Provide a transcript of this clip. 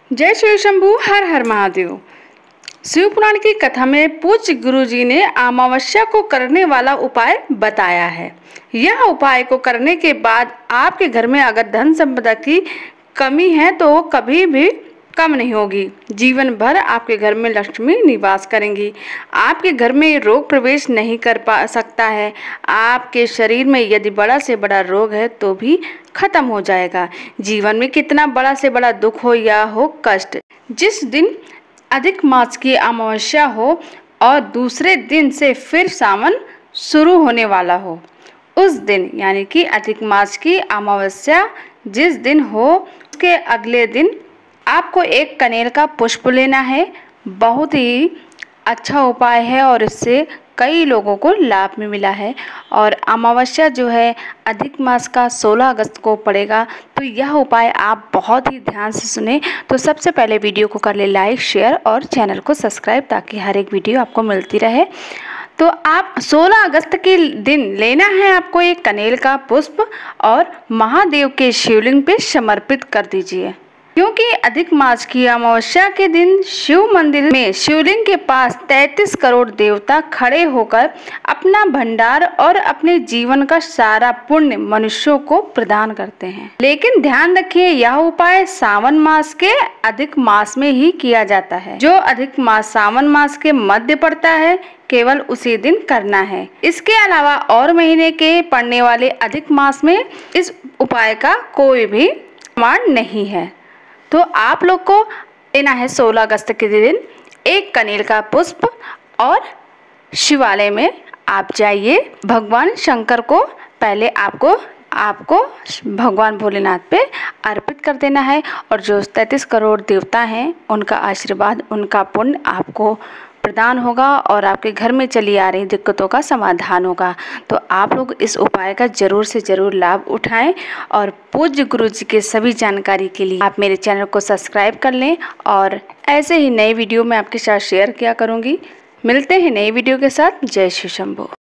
जय शिव शंभू, हर हर महादेव। शिव पुराण की कथा में पूज्य गुरु जी ने अमावस्या को करने वाला उपाय बताया है। यह उपाय को करने के बाद आपके घर में अगर धन संपदा की कमी है तो वो कभी भी कम नहीं होगी। जीवन भर आपके घर में लक्ष्मी निवास करेंगी। आपके घर में रोग प्रवेश नहीं कर पा सकता है। आपके शरीर में यदि बड़ा से बड़ा रोग है तो भी खत्म हो जाएगा। जीवन में कितना बड़ा से बड़ा दुख हो या हो कष्ट, जिस दिन अधिक मास की अमावस्या हो और दूसरे दिन से फिर सावन शुरू होने वाला हो, उस दिन यानी कि अधिक मास की अमावस्या जिस दिन हो उसके अगले दिन आपको एक कनेर का पुष्प लेना है। बहुत ही अच्छा उपाय है और इससे कई लोगों को लाभ में मिला है। और अमावस्या जो है अधिक मास का 16 अगस्त को पड़ेगा, तो यह उपाय आप बहुत ही ध्यान से सुने। तो सबसे पहले वीडियो को कर ले लाइक, शेयर और चैनल को सब्सक्राइब, ताकि हर एक वीडियो आपको मिलती रहे। तो आप 16 अगस्त के दिन लेना है आपको एक कनेर का पुष्प और महादेव के शिवलिंग पे समर्पित कर दीजिए। क्योंकि अधिक मास की अमावस्या के दिन शिव मंदिर में शिवलिंग के पास 33 करोड़ देवता खड़े होकर अपना भंडार और अपने जीवन का सारा पुण्य मनुष्यों को प्रदान करते हैं। लेकिन ध्यान रखिए, यह उपाय सावन मास के अधिक मास में ही किया जाता है। जो अधिक मास सावन मास के मध्य पड़ता है, केवल उसी दिन करना है। इसके अलावा और महीने के पड़ने वाले अधिक मास में इस उपाय का कोई भी प्रमाण नहीं है। तो आप लोग को लेना है 16 अगस्त के दिन एक कनेर का पुष्प और शिवालय में आप जाइए। भगवान शंकर को पहले आपको भगवान भोलेनाथ पे अर्पित कर देना है और जो 33 करोड़ देवता हैं उनका आशीर्वाद, उनका पुण्य आपको प्रदान होगा और आपके घर में चली आ रही दिक्कतों का समाधान होगा। तो आप लोग इस उपाय का ज़रूर से ज़रूर लाभ उठाएं और पूज्य गुरु जी के सभी जानकारी के लिए आप मेरे चैनल को सब्सक्राइब कर लें और ऐसे ही नए वीडियो मैं आपके साथ शेयर किया करूँगी। मिलते हैं नई वीडियो के साथ। जय शिव शंभू।